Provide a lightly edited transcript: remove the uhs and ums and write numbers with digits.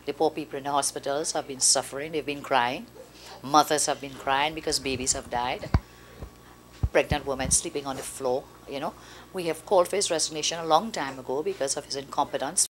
The poor people in the hospitals have been suffering, they've been crying. Mothers have been crying because babies have died. Pregnant women sleeping on the floor, you know. We have called for his resignation a long time ago because of his incompetence,